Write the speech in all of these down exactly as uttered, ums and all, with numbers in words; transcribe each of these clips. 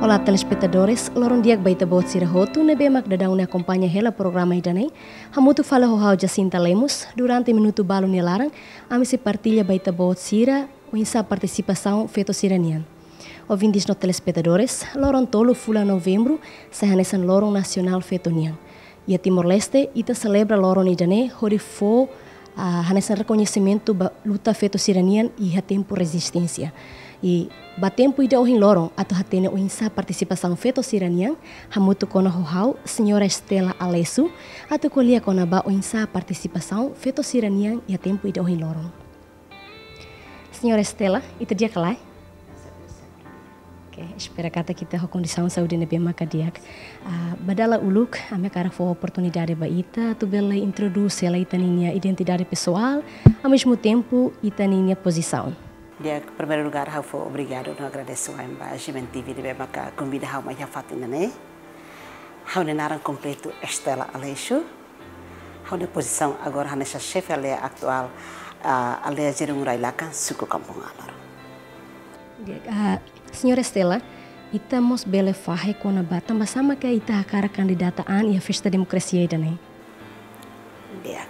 Olá, telespectadores. Lorong diak baita bot sira hotu nebe mak dadau ne acompanha hela programa idanei. Hamutu fala ho hau Jacinta Lemos. Durante minuto balo ne larang, ami se partilha baita bot sira o insa participação feito siranian. Ouvintes no telespectadores, lorong tolo fula novembro, se hanesan lorong nacional feito nian. E a Timor-Leste ita celebra lorong idanei hori fo a hanesan reconhecimento ba luta feito siranian e ha tempo resistência. E batempo ida ohin lorong atau hatene o insa participação feito siranian hamutu kona hohau senhora Estela Alesu atau kolia kona ba o insa participação feito siranian e a tempo ida ohin lorong. Senhora Estela, ita dia kalai? Okay, espera kata kita ho condição saúde nebe makadiak. Uh, badala uluk ame cara fo oportunidade ba ita tu bela introduz ela ita ninha identidade pessoal ao mesmo tempo ita ninha posição. Dia, em primeiro lugar, eu vou obrigado, não agradeço a Gimen T V de Bemaca, convida a mais a fatina, né? Eu não naran completo Estela Aleixo. Eu na posição agora nessa chefe ali atual, a ali a gerung railakan suku kampung alor. Dia, senhora Estela, ita mos bele fahe kona batang bersama ke ita akara kandidataan ia festa demokrasia ida, né? Dia,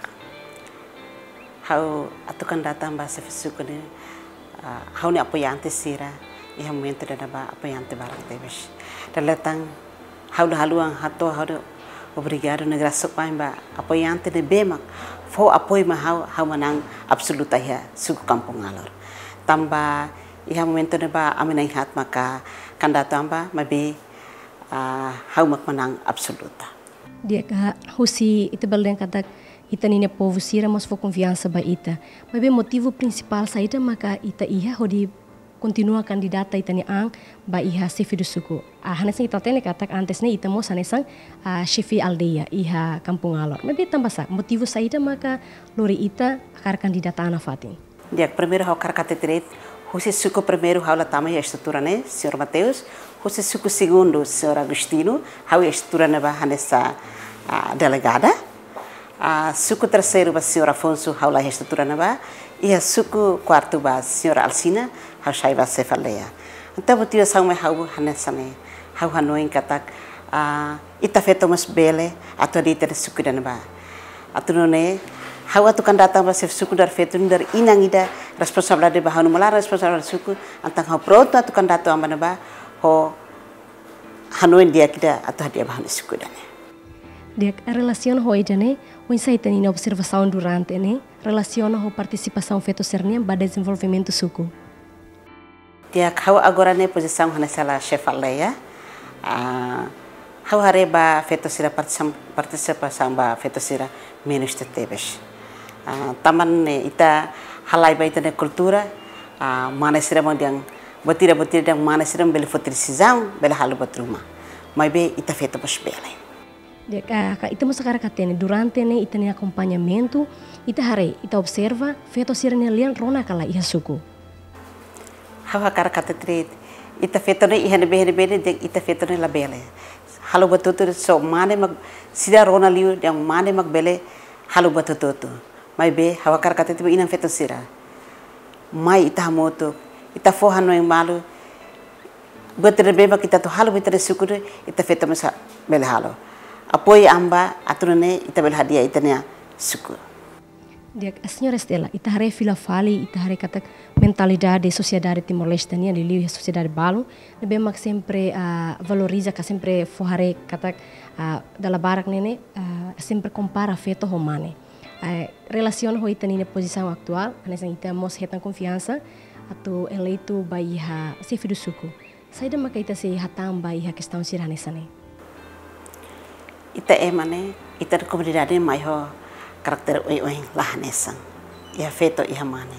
eu atukan datang bahasa suku ni. Hau ni apoiante sira e momento da ba apoiante barang tebes dalatang hau haluang hato hau obrigado na graça pai ba apoiante de bemak fo apoio ma hau hau manang absoluta ya suku kampung alor tamba e momento da ba aminai hat maka kanda tamba mabe hau mak manang absoluta dia ka husi itu beleng kata ita nina povo sira mas fo confiança ba ita. Mas bem motivo principal saída maka ita iha hodi continua candidata ita ni ang ba iha chefe do suku. Ah hanesan ita tene katak antes ne ita mos hanesan a chefe aldeia iha kampung alor. Mas bem tambasa motivo saída maka lori ita akar candidata ana fatin. Dia primeiro hau kar katetret, husi suku primeiro hau la tama a estrutura ne, senhor Mateus, husi suku segundo, senhor Agostino, hau a estrutura ne ba hanesa delegada. A suku terceiro ba senhor Afonso hau la estrutura na ba e a suku quarto ba senhor Alcina hau sai ba cefaleia. Então o tio são me hau hanesane hau hanoin katak a ita feto mas bele atau di ter suku dan ba. Atau ne hau atu kan datang ba suku dar feto dar inang ida responsabilidade ba hau mala responsabilidade suku antang hau pronto atu kan datang ba ba ho hanoin dia kita atau dia ba suku dan. Dia relaciona ho ejane o insaita ni observação durante né relaciona ho participação feito sernian ba desenvolvimento suku. Dia kau agora ne posição hanasala chef aldeia ah hau hareba feito sira participação ba feito sira ministro tebes ah taman ne ita halai ba ita ne cultura ah mana sira mo diang botira botira diang mana sira bele fotricisão bele halu batruma mai be ita feito bos bele. Dia ka ita mos akara katene durante ne ita ne acompanhamento ita hare ita observa feito sirene lian rona kala iha suku. Hawa akara katetret ita feito ne iha ne behne behne de ita feito ne labele. Halu batutu so mane mag sida rona liu yang mane mag bele halu batutu. Mai be hawa akara katetret ina feito sira. Mai ita moto ita fo hano yang malu betere beba kita tu halu betere suku ita feito masa bele halu. Apoio amba aturane ita bel hadiah itania suku. Dia a senhora Estela, ita hare fila fali, ita hare kata mentalidade sociedade Timor-Leste nia liliu a sociedade balo, nebe mak sempre uh, valoriza ka sempre forhare kata uh, dala barak nene uh, sempre compara feto homane. Uh, relaciona ho ita nina posição atual, anesan ita mos hetan confiança atau eleito baiha chefe do suku. Saida maka ita se hatam baiha questão siranesane. Ita emane ita komunidade mai ho karakter oi oi lah nesang ia feto ia mane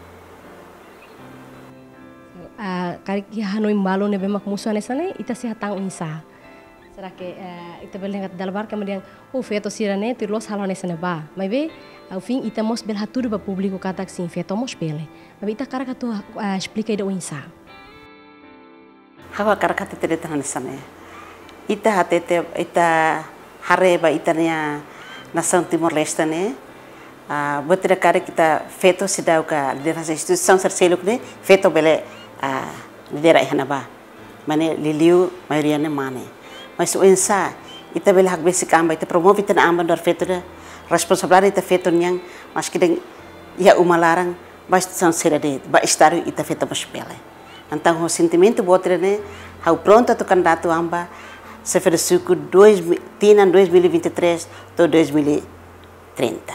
a kari ia hanoi mbalo ne bemak musuh nesane ita se hatang unsa será que ita beleng kat dalbar kemudian o feto sirane tirlos halo nesane ba mai be ao fim ita mos bel haturi ba publiko katak sim feto mos bele mas ita kara katu explica ida unsa hawa karakate tere nesane ita hatete ita hareba itania nação Timor-Leste né ah betul kare kita feto sidau ka liderança instituição terceiro né feto bele ah lidera ihana ba mane liliu maioria ne mane. Mas o ensa ita bela hak basic amba ita promove ita na amba dor feto da responsabilidade ita feto nyang mas kideng ia uma larang mas são sera de ba estar ita feto mas pele. Então o sentimento botre ne hau pronto tu candidato amba se fer suku dois tina dois mil e vinte e três to dois mil e trinta.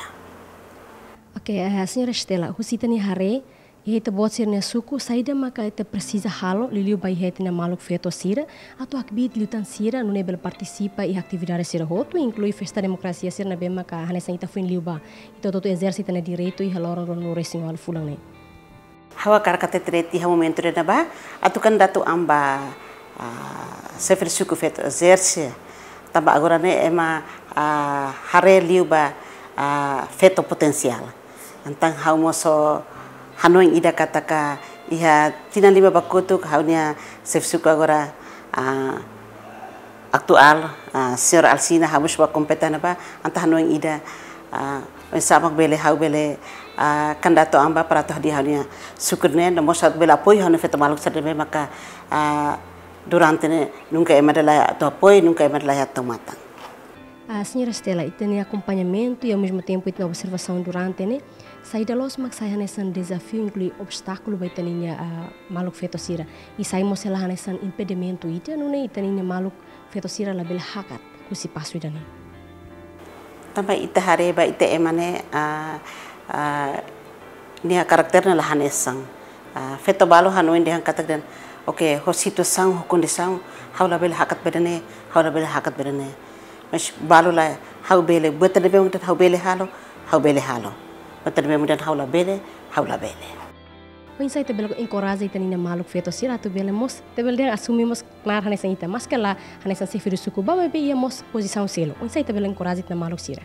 Ok, a senhora Estela, husita ni hare e ita bot sir ne suku saida maka ita precisa halo liliu bai heti na maluk feto sira atau akbit liutan sira no nebel participa e atividade sira hotu inclui festa demokrasia sira na bem maka hanesa ita fuin liu ba ita toto exercita na direito e haloron no resinho al fulang ne. Hawa karakate treti ha momento na ba atu candidato amba se fer suku feto exerce tamba agora ne ema hare liu ba feto potensial. Antang hau moso hanoing ida kataka iha tina lima bakutuk haunya sef suku agora uh, aktual uh, senhor Alcina hamus ba kompeten ba anta hanoing ida uh, samak bele hau bele uh, kandato amba para toh di haunya sukurne no mosat bela apoio hanu feto maluk sademe maka uh, durante ne nunca emadala to apoio nunca emadala tomatan. A senhora Estela, e tem acompanhamento e ao mesmo tempo tem observação durante, né? Saída los mak saya nesse desafio inclui obstáculo vai taninya maluk feto sira e saímos ela nesse impedimento ita não né taninya maluk feto sira label hakat kusi pasu ida né. Também ita hare ba ita emane a a nia karakter na lahanesang feto balo hanu inde han katak dan oke ho situação ho condição hau label hakat bedane hau label hakat bedane mas balo la hau bele bota de bem hau bele halo hau bele halo bota de bem dan hau la bele hau la bele. O insight te belo encoraja ita nina maluk feto sira tu bele mos te belo dia assumimos clar hanesa ita mas que lá hanesa se firu suku ba be ia mos posição selo o insight te belo encoraja ita maluk sira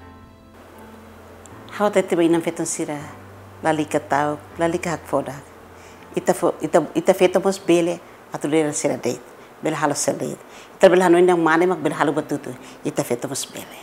hau te te bem feto sira la lika tau la lika hak foda ita fo ita ita feto mos bele atu le sira date bele halo sel date ita bele hanu indang mane mak bele halo batutu ita feto mos bele.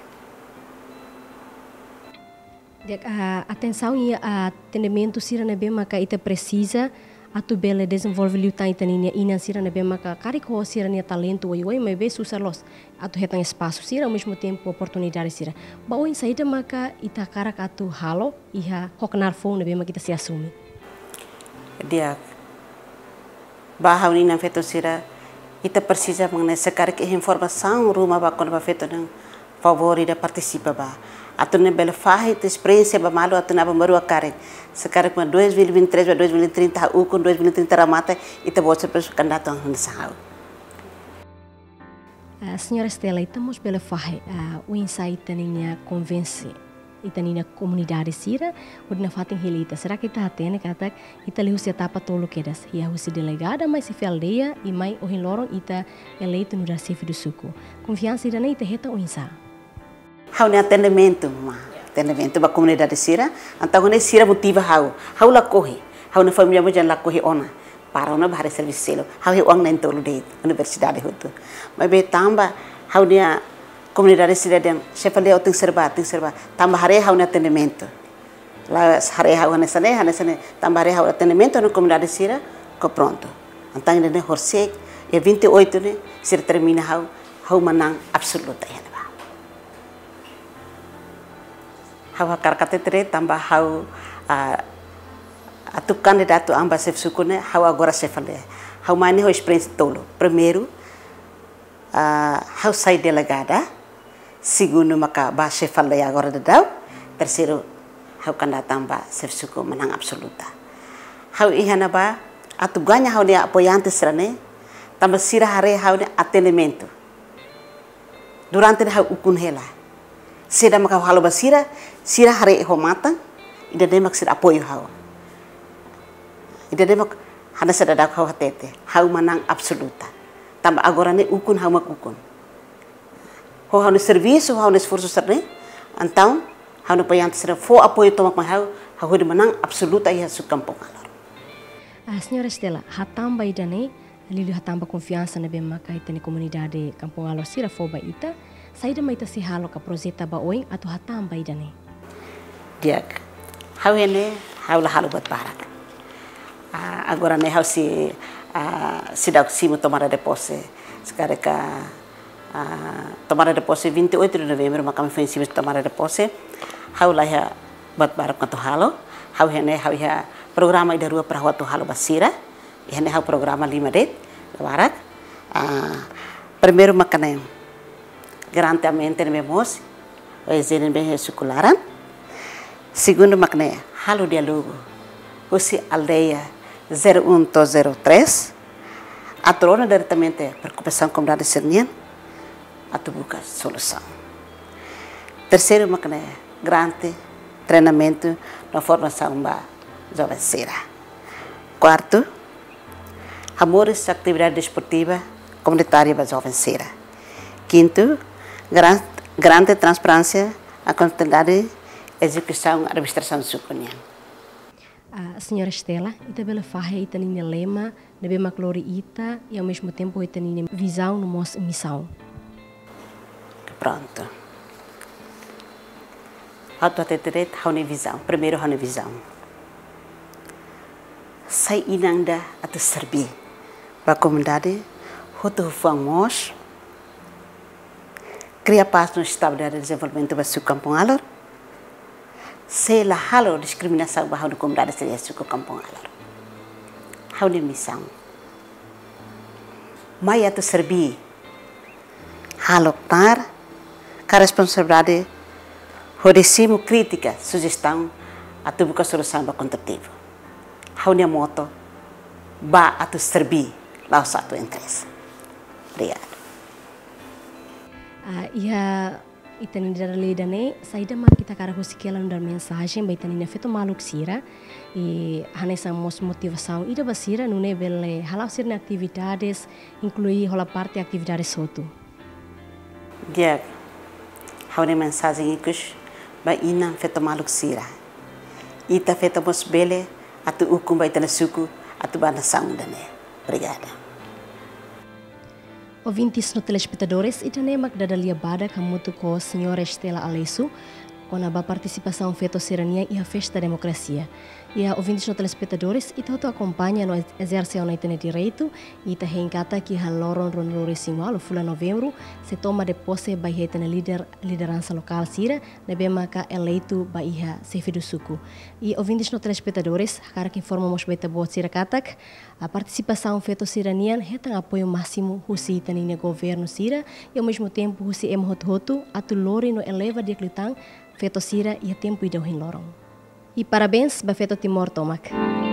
Dek a atenção e a atendimento sira na bem maka ita precisa atu bele desenvolve liutan ita ninya ina sira na bem maka kari ko sira nia talento oi oi mas be susar los atu hetan espaço sira ao mesmo tempo oportunidade sira ba oi saída maka ita karak atu halo iha hoknar phone na bem maka ita se assume dia bahau ni na feto sira ita precisa mengenai sekarang ke informação rumah ba quando ba feto nang favor ida participa ba atu ne bela fahi te experiência ba malu atu na ba maru akare sekarang com dois mil e vinte e três a dois mil e trinta u com dois mil e trinta ramata ita bolsa para candidato ang sahau. A senhora Estela, estamos bela fahi o insight ninya convence ita ninya comunidade sira o na fatin helita será que ita atene kata ita lihu se etapa tolo kedas ia husi delegada mas se aldeia e mai o hinloron ita eleito no recife do suco confiança ida ita heta o insa hau ne atendimento ma atendimento ba comunidade sira antau ne sira motiva hau hau la corre hau na família mo jan la corre ona para ona bahare serviço selo hau he wang na tolo de universidade hotu mas be tamba hau dia comunidade sira den chefalia o tem serba tem serba tamba hare hau na atendimento lá hare hau na sane na sane tamba hare hau atendimento na comunidade sira co pronto antang ne horsek e vinte e oito ne sira termina hau hau manang absoluta ya ba hau karkate tre tamba hau atu candidato amba sef sukune hau agora chefalia hau mane ho experiência tolo primeiro hau sai delegada segundo maka ba chefalia agora de dau terceiro hau candidato amba sef suku menang absoluta hau ihana ba atu ganha hau dia apoiante serane tamba sira hare hau ne atendimento durante hau ukun hela sira maka halo basira sira hare ho mata ida demak sira apoio hau ida demak hana sada dak hau hatete hau menang absoluta tamba agora ne ukun hau mak ukun ho hau ne serviço hau ne esforço serane então hau ne apoiante sira fo apoio tomak hau hau de menang absoluta ia su kampung alor. A senhora Estela, hatamba ida ne lilu hatamba confiança na bem maka ita ni comunidade kampung alor sira fo ba ita saída mai ta se halo ka projeta ba oing atau hatamba ida ne dia hau ene hau la halo bat barak agora ne hau si uh, sidak simu tomada de posse. Sekarang uh, tomada de posse vinte e oito de novembro, mas kami foi em tomada de posse. Hau lah ya buat barang katu halo. Hau hene hau ya programa ida rua para watu halo basira. Hene hau programa lima det barat. Uh, primeiro makane grantemente nemos o exercício bem circularan. Segundo makane halo diálogo. Usi aldeia zero um to zero três. Atrona diretamente preocupação comunidade sernian. Atu buka solução. Terceiro makane grande treinamento na formação ba jovem sera. Quarto, amores atividade desportiva comunitária ba jovem sera. Quinto, gran, grande transparência a quantidade execução administração sucunian. A senhora Estela, ita bela fahe ita nina lema, nebe maklori ita e ao mesmo tempo ita nina visão no mos missão. Pronto. Auto atenderet haune visão. Primeiro haune visão. Sai inanda atau serbi. Ba comunidade hotu fuang mos. Cria paz no estado de desenvolvimento ba su kampung alor. Se la halo diskriminação ba haune comunidade seria su kampung alor. Haune missão. Mai atau serbi. Halo tar ka responsabilidade Horecimo crítica, sugestão, a tu buscar solução para contrativo. Haunia moto, ba a tu servir, lá o satu interesse. Obrigado. Ah, ia itani dara ledane, saída mar kita cara husikela ndar mensagem, ba itani nefeto maluk sira, e hanesa mos motivação ida basira nune belle halau sirne atividades, inclui rola parte atividades soto. Dia, haunia mensagem ikus. Ba ina feto maluk sira. Ita feto mos bele atu ukum ba itana suku atu bana saundane. Obrigada. Ouvintes no telespectadores, itane magdadalia bada kamutu ko senhora Estela Alesu com a participação feita serania e a festa da democracia. E a ouvintes no telespectadores, ita tu acompanha no exercício na itane direito e ita reencata que a loron ronrore sinual o fula novembro se toma de posse by hetana líder liderança local sira na bemaka eleito by iha sefidu suku. E ouvintes no telespectadores, cara que informamos beta bot sira katak, a participação feita seranian hetan apoio máximo husi itane governo sira e ao mesmo tempo husi em hotu atu lori no eleva de clitang feto sira e a tempo idau hin lorong. E parabéns ba feto Timor Tomac.